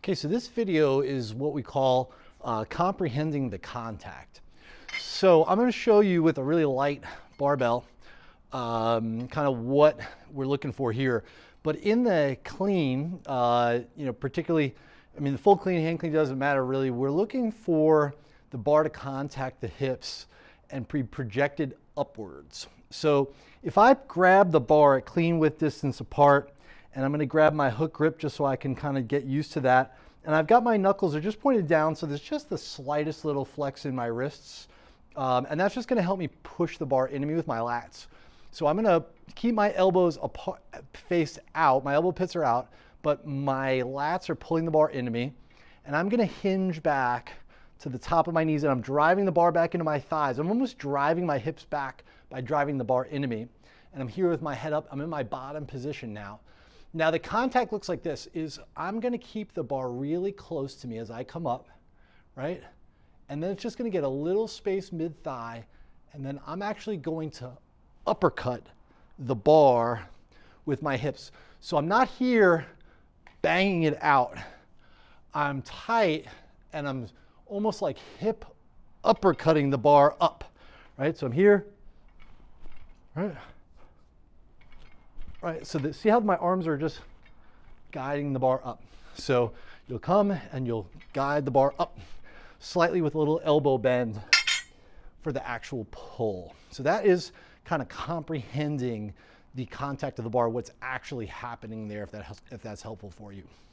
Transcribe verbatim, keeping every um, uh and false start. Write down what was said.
Okay, so this video is what we call uh, comprehending the contact. So I'm going to show you with a really light barbell um, kind of what we're looking for here. But in the clean, uh, you know, particularly, I mean, the full clean, hand clean doesn't matter really. We're looking for the bar to contact the hips and be projected upwards. So if I grab the bar at clean width distance apart, and I'm going to grab my hook grip just so I can kind of get used to that. And I've got my knuckles are just pointed down, so there's just the slightest little flex in my wrists. Um, and that's just going to help me push the bar into me with my lats. So I'm going to keep my elbows apart, face out. My elbow pits are out, but my lats are pulling the bar into me. And I'm going to hinge back to the top of my knees, and I'm driving the bar back into my thighs. I'm almost driving my hips back by driving the bar into me. And I'm here with my head up. I'm in my bottom position now. Now the contact looks like this, is I'm going to keep the bar really close to me as I come up, right? And then it's just going to get a little space mid-thigh, and then I'm actually going to uppercut the bar with my hips. So I'm not here banging it out. I'm tight, and I'm almost like hip uppercutting the bar up, right? So I'm here, right? Right, so the, see how my arms are just guiding the bar up. So you'll come and you'll guide the bar up slightly with a little elbow bend for the actual pull. So that is kind of comprehending the contact of the bar, what's actually happening there, if, that, if that's helpful for you.